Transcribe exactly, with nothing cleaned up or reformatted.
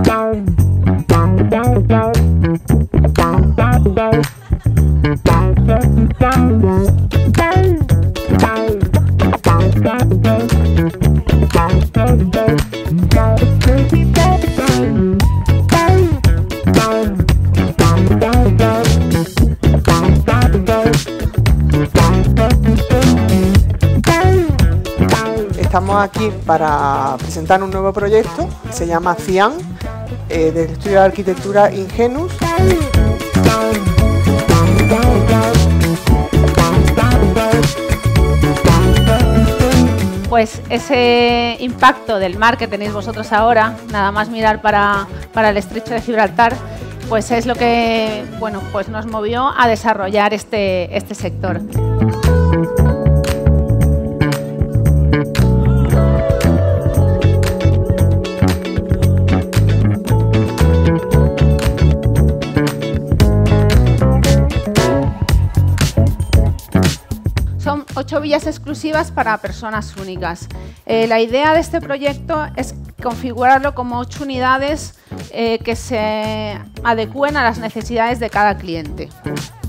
Estamos aquí para presentar un nuevo proyecto que se llama CIAN, eh, del estudio de arquitectura Ingenus. Pues ese impacto del mar que tenéis vosotros ahora, nada más mirar para, para el estrecho de Gibraltar, pues es lo que, bueno, pues nos movió a desarrollar este, este sector. Son ocho villas exclusivas para personas únicas. Eh, la idea de este proyecto es configurarlo como ocho unidades eh, que se adecúen a las necesidades de cada cliente.